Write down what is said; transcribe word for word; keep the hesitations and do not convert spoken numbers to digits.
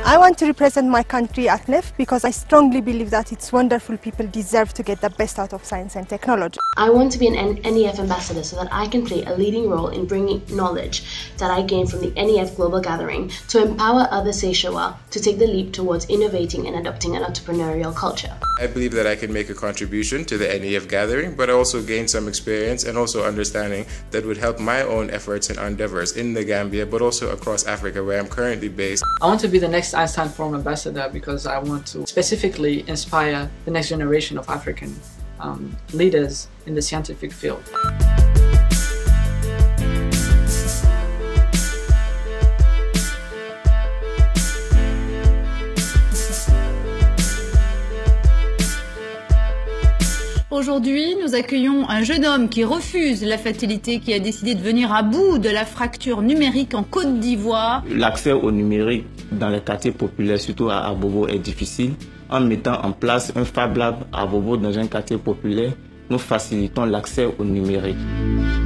I want to represent my country at N I F because I strongly believe that its wonderful people deserve to get the best out of science and technology. I want to be an N E F ambassador so that I can play a leading role in bringing knowledge that I gained from the N E F Global Gathering to empower other Seychelles to take the leap towards innovating and adopting an entrepreneurial culture. I believe that I can make a contribution to the N E F Gathering, but also gain some experience and also understanding that would help my own efforts and endeavors in the Gambia, but also across Africa where I'm currently based. I want to be the next Einstein Forum ambassador because I want to specifically inspire the next generation of African um, leaders in the scientific field. Aujourd'hui, nous accueillons un jeune homme qui refuse la fatalité, qui a décidé de venir à bout de la fracture numérique en Côte d'Ivoire. L'accès au numérique dans les quartiers populaires, surtout à Abobo, est difficile. En mettant en place un Fab Lab à Abobo dans un quartier populaire, nous facilitons l'accès au numérique.